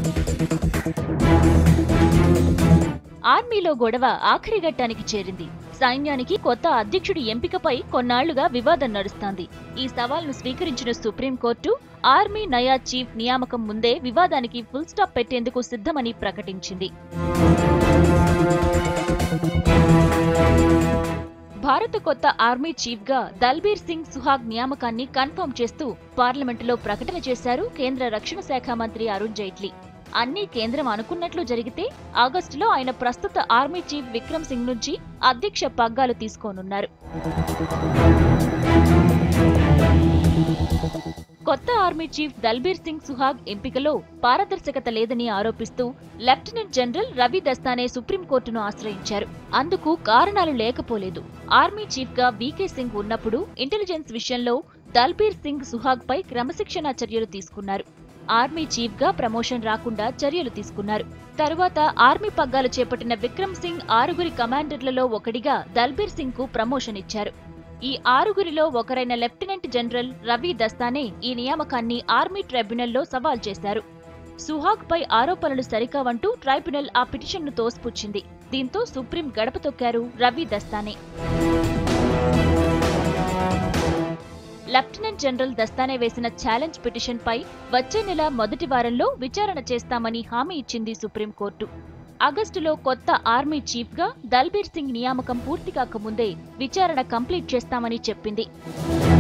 ఆర్మీలో గొడవ ఆఖరి ఘట్టానికి చేరింది. సైన్యానికి కొత్త అధ్యక్షుడి ఎంపికపై కొన్నాళ్లుగా వివాదం నడుస్తోంది. ఈ సవాల్ను స్వీకరించిన సుప్రీంకోర్టు ఆర్మీ నయా చీఫ్ నియామకం ముందే వివాదానికి ఫుల్ స్టాప్ పెట్టేందుకు సిద్ధమని ప్రకటించింది. భారత కొత్త ఆర్మీ చీఫ్ గా దల్బీర్ సింగ్ సుహాగ్ నియామకాన్ని కన్ఫర్మ్ చేస్తూ పార్లమెంటులో ప్రకటన చేశారు కేంద్ర రక్షణ శాఖ మంత్రి అరుణ్ జైట్లీ. అన్నీ కేంద్రం అనుకున్నట్లు జరిగితే ఆగస్టులో ఆయన ప్రస్తుత ఆర్మీ చీఫ్ విక్రమ్ సింగ్ నుంచి అధ్యక్ష పగ్గాలు తీసుకోనున్నారు. కొత్త ఆర్మీ చీఫ్ దల్బీర్ సింగ్ సుహాగ్ ఎంపికలో పారదర్శకత లేదని ఆరోపిస్తూ లెఫ్టినెంట్ జనరల్ రవి దస్తానే సుప్రీంకోర్టును ఆశ్రయించారు. అందుకు కారణాలు లేకపోలేదు. ఆర్మీ చీఫ్ గా వీకే సింగ్ ఉన్నప్పుడు ఇంటెలిజెన్స్ విషయంలో దల్బీర్ సింగ్ సుహాగ్ పై క్రమశిక్షణా చర్యలు తీసుకున్నారు. ఆర్మీ చీఫ్ గా ప్రమోషన్ రాకుండా చర్యలు తీసుకున్నారు. తరువాత ఆర్మీ పగ్గాలు చేపట్టిన విక్రమ్ సింగ్ 6గురి కమాండర్లలో ఒకడిగా దల్బీర్ సింగ్ కు ప్రమోషన్ ఇచ్చారు. ఈ 6గురిలో ఒకరైన లెఫ్టినెంట్ జనరల్ రవి దస్తానే ఈ నియామకాన్ని ఆర్మీ ట్రైబ్యునల్లో సవాల్ చేశారు. సుహాగ్ పై ఆరోపణలు సరికావంటూ ట్రైబ్యునల్ ఆ పిటిషన్ను తోసిపుచ్చింది. దీంతో సుప్రీం గడప తొక్కారు రవి దస్తానే. లెఫ్టినెంట్ జనరల్ దస్తానే వేసిన ఛాలెంజ్ పిటిషన్ పై వచ్చే నెల మొదటి వారంలో విచారణ చేస్తామని హామీ ఇచ్చింది సుప్రీంకోర్టు. ఆగస్టులో కొత్త ఆర్మీ చీఫ్ గా దల్బీర్ సింగ్ నియామకం పూర్తి కాకముందే విచారణ కంప్లీట్ చేస్తామని చెప్పింది.